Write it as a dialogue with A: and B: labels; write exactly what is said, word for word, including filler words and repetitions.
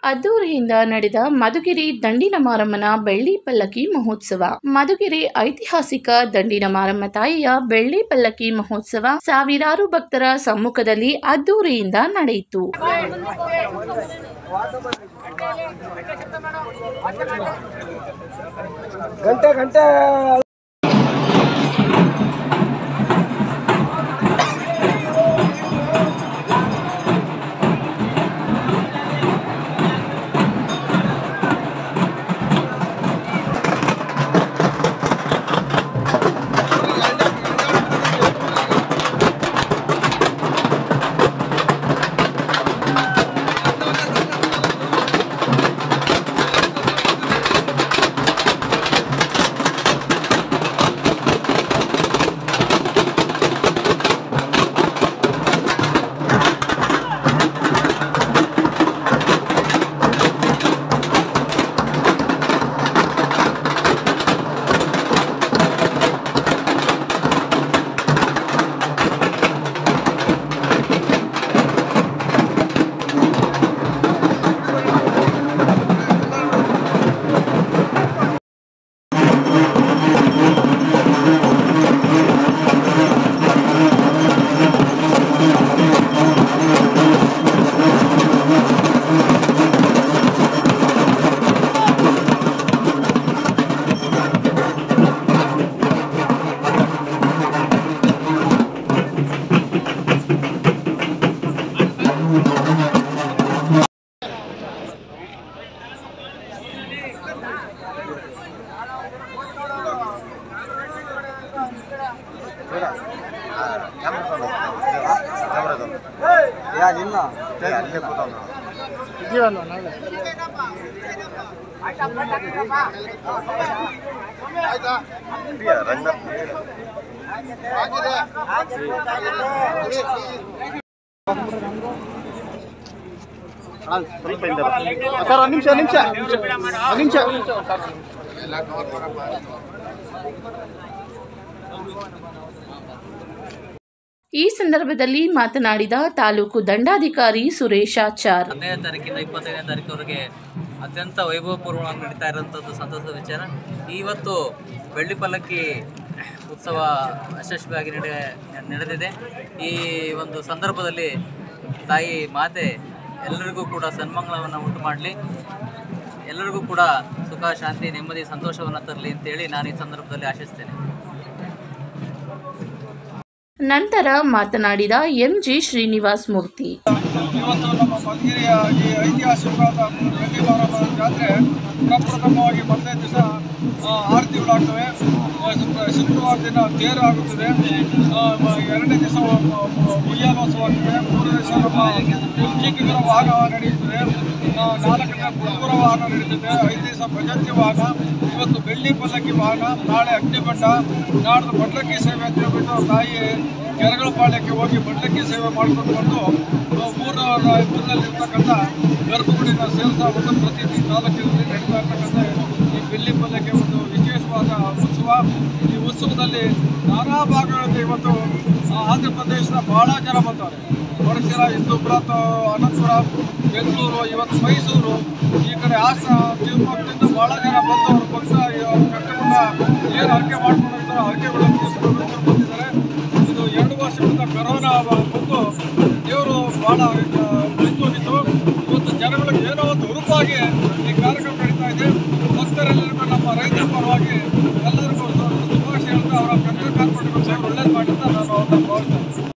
A: ಅದ್ದೂರಿಯಿಂದ ನಡೆದ ಮಧುಗಿರಿ ದಂಡಿನ ಮಾರಮ್ಮನ ಬೆಳ್ಳಿ ಪಲ್ಲಕ್ಕಿ ಮಹೋತ್ಸವ. ಮಧುಗಿರಿ ಐತಿಹಾಸಿಕ ದಂಡಿನ ಮಾರಮ್ಮ ತಾಯಿಯ ಬೆಳ್ಳಿ ಪಲ್ಲಕ್ಕಿ ಮಹೋತ್ಸವ ಸಾವಿರಾರು ಭಕ್ತರ ಸಮ್ಮುಖದಲ್ಲಿ ಅದ್ದೂರಿಯಿಂದ ನಡೆಯಿತು.
B: ಗಂಟೆ ಗಂಟೆ ಸರ್ ಒಂದು ನಿಮಿಷ ನಿಮಿಷ ನಿಮಿಷ
A: ಈ ಸಂದರ್ಭದಲ್ಲಿ ಮಾತನಾಡಿದ ತಾಲೂಕು ದಂಡಾಧಿಕಾರಿ ಸುರೇಶಾಚಾರ್,
C: ಹದಿನೈದನೇ ತಾರೀಕಿಂದ ಇಪ್ಪತ್ತೈದನೇ ತಾರೀಕುವರೆಗೆ ಅತ್ಯಂತ ವೈಭವಪೂರ್ವವಾಗಿ ನಡೀತಾ ಇರುವಂಥದ್ದು ಸಂತಸದ ವಿಚಾರ. ಇವತ್ತು ಬೆಳ್ಳಿ ಪಲ್ಲಕ್ಕಿ ಉತ್ಸವ ಯಶಸ್ವಿಯಾಗಿ ನಡೆ ನಡೆದಿದೆ. ಈ ಒಂದು ಸಂದರ್ಭದಲ್ಲಿ ತಾಯಿ ಮಾತೆ ಎಲ್ಲರಿಗೂ ಕೂಡ ಸನ್ಮಂಗಳವನ್ನು ಉಂಟು ಮಾಡಲಿ, ಎಲ್ಲರಿಗೂ ಕೂಡ ಸುಖ ಶಾಂತಿ ನೆಮ್ಮದಿ ಸಂತೋಷವನ್ನು ತರಲಿ ಅಂತೇಳಿ ನಾನು ಈ ಸಂದರ್ಭದಲ್ಲಿ ಆಶಿಸ್ತೇನೆ.
A: ನಂತರ ಮಾತನಾಡಿದ ಎಂ ಜಿ ಶ್ರೀನಿವಾಸ್ ಮೂರ್ತಿ,
B: ಇವತ್ತು ನಮ್ಮ ಮಧುಗಿರಿಯ ಈ ಐತಿಹಾಸಿಕವಾದ ಬೆಳ್ಳಿ ಮಾರಮ್ಮ ಜಾತ್ರೆ ಪ್ರಪ್ರಥಮವಾಗಿ ಮೊದಲನೇ ದಿವಸ ಆರತಿಗಳಾಗ್ತವೆ. ಶುಕ್ರವಾರ ದಿನ ತೇರು ಆಗುತ್ತದೆ. ಎರಡನೇ ದಿವಸ ಉಯ್ಯಾಲೋತ್ಸವ ಆಗ್ತದೆ. ಮೂರನೇ ದಿವಸ ನಮ್ಮ ಕುಂಚಿಕಿಗರ ವಾಹನ ನಡೆಯುತ್ತದೆ. ನಾಲ್ಕನೇ ಪುತ್ತೂರ ವಾಹನ ನಡೀತದೆ. ಐದು ದಿವಸ ಭಜಂತಿ ವಾಹನ, ಇವತ್ತು ಬೆಳ್ಳಿ ಪಲ್ಲಕ್ಕಿ ವಾಹನ, ನಾಳೆ ಅಗ್ನಿಬಂಡ, ನಾಡ್ದು ಬಡ್ಲಕ್ಕಿ ಸೇವೆ ಅಂತ ಹೇಳ್ಬಿಟ್ಟು ತಾಯಿ ಕೆರಗಳ ಪಾಳ್ಯಕ್ಕೆ ಹೋಗಿ ಬಡ್ಲಕ್ಕಿ ಸೇವೆ ಮಾಡ್ಕೊಂಡು ಬಂದು ಮೂರು ಇರ್ತಕ್ಕಂಥ ಗರ್ಭಗುಡಿನ ಸೇರಿಸ ಒಂದು ಪ್ರತಿ ತಾಲೂಕಿನಲ್ಲಿ ನಡೀತಾ ಇರ್ತಕ್ಕಂಥ ಈ ಬೆಳ್ಳಿ ಪಲ್ಲಕ್ಕಿ ಒಂದು ವಿಶೇಷವಾದ ಉತ್ಸವ. ಈ ಉತ್ಸವದಲ್ಲಿ ನಾನಾ ಭಾಗಗಳಿಂದ ಇವತ್ತು ಆಂಧ್ರ ಪ್ರದೇಶದ ಬಹಳ ಜನ ಬರ್ತಾರೆ. ಹೊರಸಿರ, ಹಿಂದೂಪುರ, ಅನಂತಪುರ, ಬೆಂಗಳೂರು, ಇವತ್ತು ಮೈಸೂರು, ಈ ಕಡೆ ಹಾಸನ, ಶಿವಮೊಗ್ಗದಿಂದ ಬಹಳ ಜನ ಬಂದು ಅವ್ರ ಪಕ್ಷ ಕಷ್ಟಪಟ್ಟ ಏನು ಅರ್ಕೆ ಮಾಡ್ಕೊಂಡು